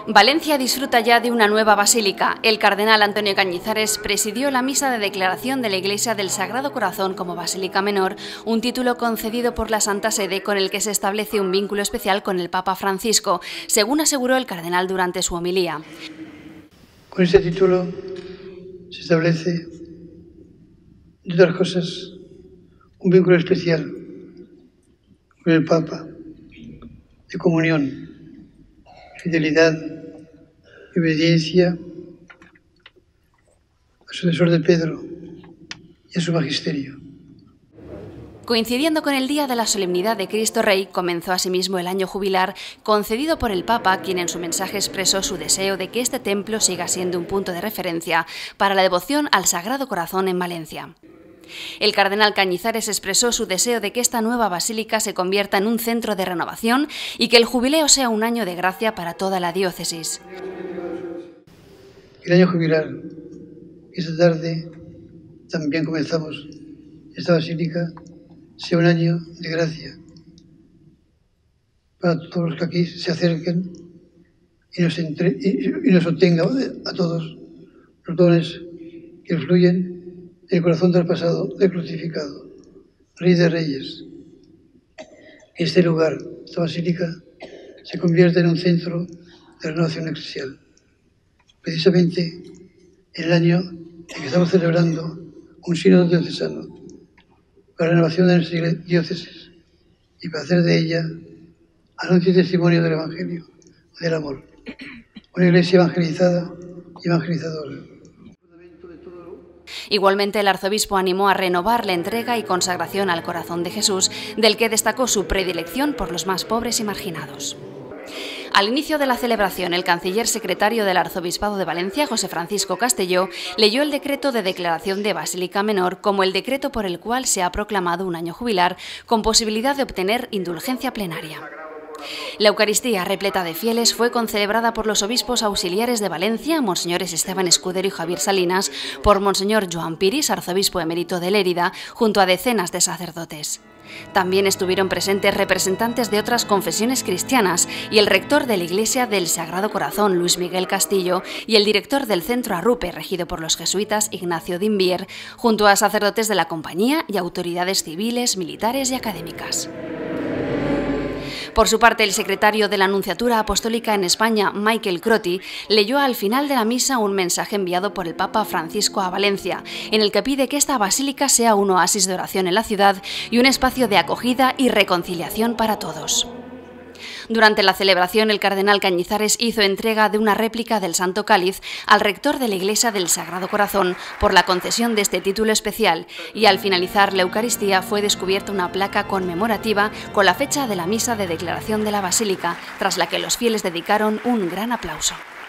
Valencia disfruta ya de una nueva basílica. El cardenal Antonio Cañizares presidió la misa de declaración de la Iglesia del Sagrado Corazón como Basílica Menor, un título concedido por la Santa Sede con el que se establece un vínculo especial con el Papa Francisco, según aseguró el cardenal durante su homilía. Con este título se establece, entre otras cosas, un vínculo especial con el Papa, de comunión, fidelidad y obediencia al sucesor de Pedro y a su magisterio. Coincidiendo con el día de la solemnidad de Cristo Rey, comenzó asimismo el año jubilar concedido por el Papa, quien en su mensaje expresó su deseo de que este templo siga siendo un punto de referencia para la devoción al Sagrado Corazón en Valencia. El cardenal Cañizares expresó su deseo de que esta nueva basílica se convierta en un centro de renovación y que el jubileo sea un año de gracia para toda la diócesis. El año jubilar, esta tarde también comenzamos esta basílica, sea un año de gracia para todos los que aquí se acerquen y nos obtenga a todos los dones que fluyen del corazón del pasado, del crucificado, Rey de Reyes. Este lugar, esta basílica, se convierte en un centro de renovación eclesial. Precisamente en el año en que estamos celebrando un sínodo diocesano para la renovación de nuestra diócesis y para hacer de ella anuncio y testimonio del Evangelio, del amor. Una iglesia evangelizada y evangelizadora. Igualmente, el arzobispo animó a renovar la entrega y consagración al corazón de Jesús, del que destacó su predilección por los más pobres y marginados. Al inicio de la celebración, el canciller secretario del Arzobispado de Valencia, José Francisco Castelló, leyó el decreto de declaración de Basílica Menor como el decreto por el cual se ha proclamado un año jubilar con posibilidad de obtener indulgencia plenaria. La Eucaristía, repleta de fieles, fue concelebrada por los obispos auxiliares de Valencia, monseñores Esteban Escudero y Javier Salinas, por monseñor Joan Piris, arzobispo emérito de Lérida, junto a decenas de sacerdotes. También estuvieron presentes representantes de otras confesiones cristianas y el rector de la Iglesia del Sagrado Corazón, Luis Miguel Castillo, y el director del Centro Arrupe, regido por los jesuitas, Ignacio Dimbier, junto a sacerdotes de la compañía y autoridades civiles, militares y académicas. Por su parte, el secretario de la Nunciatura Apostólica en España, Michael Crotty, leyó al final de la misa un mensaje enviado por el Papa Francisco a Valencia, en el que pide que esta basílica sea un oasis de oración en la ciudad y un espacio de acogida y reconciliación para todos. Durante la celebración, el cardenal Cañizares hizo entrega de una réplica del Santo Cáliz al rector de la Iglesia del Sagrado Corazón por la concesión de este título especial y al finalizar la Eucaristía fue descubierta una placa conmemorativa con la fecha de la misa de declaración de la Basílica, tras la que los fieles dedicaron un gran aplauso.